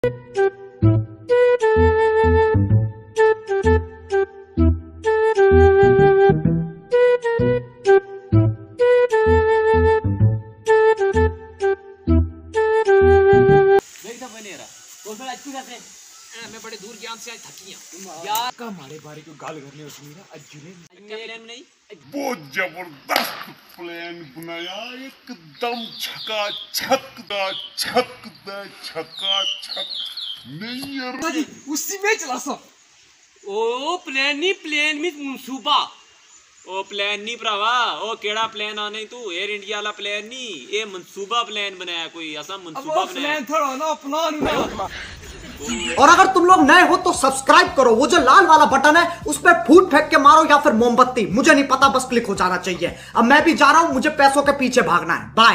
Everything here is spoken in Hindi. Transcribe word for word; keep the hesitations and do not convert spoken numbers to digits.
मैं बड़े दूर ज्ञान से आज थकियां यार का हमारे बारे को गाल करने उसने अजुरे प्लान नहीं बहुत जबरदस्त प्लान बनाया एकदम छका छक दा छक दा छका छक नहीं यार उसी में चला सा ओ प्लान नहीं प्लान में मंसूबा ओ प्लान नहीं भरावा ओ केड़ा प्लान आने तू एयर इंडिया वाला प्लान नहीं ये मंसूबा प्लान बनाया कोई ऐसा मंसूबा बनाया प्लान थोड़ा ना प्लान ना। और अगर तुम लोग नए हो तो सब्सक्राइब करो, वो जो लाल वाला बटन है उस पर फूट फेंक के मारो या फिर मोमबत्ती, मुझे नहीं पता, बस क्लिक हो जाना चाहिए। अब मैं भी जा रहा हूं, मुझे पैसों के पीछे भागना है। बाय।